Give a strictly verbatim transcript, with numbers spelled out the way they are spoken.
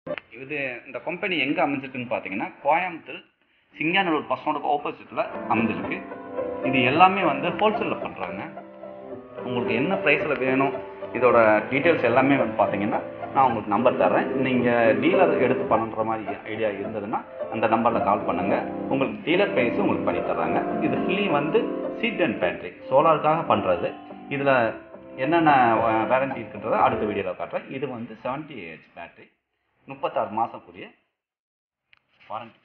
இது இந்த கம்பெனி எங்கே அமைஞ்சிருக்குன்னு பார்த்தீங்கன்னா கோயம்புத்தூர் சிங்கானூர் பஸ் ஸ்டாண்டுக்கு ஆப்போசிட்டில் அமைஞ்சிருக்கு. இது எல்லாமே வந்து ஹோல்சேலில் பண்ணுறாங்க. உங்களுக்கு என்ன ப்ரைஸில் வேணும் இதோட டீட்டெயில்ஸ் எல்லாமே வந்து பார்த்தீங்கன்னா நான் உங்களுக்கு நம்பர் தர்றேன். நீங்கள் டீலர் எடுத்து பண்ணுற மாதிரி ஐடியா இருந்ததுன்னா அந்த நம்பரில் கால் பண்ணுங்கள். உங்களுக்கு டீலர் ப்ரைஸும் உங்களுக்கு பண்ணி தர்றாங்க. இது ஃபுல்லி வந்து சி டென் பேட்டரி சோலாருக்காக பண்ணுறது. இதில் என்னென்ன வேரண்டி இருக்குன்றதை அடுத்த வீடியோவில் காட்டுறேன். இது வந்து செவன்ட்டி ஏஹெச் பேட்டரி, முப்பத்தாறு மாதம் கூடிய வாரண்டி.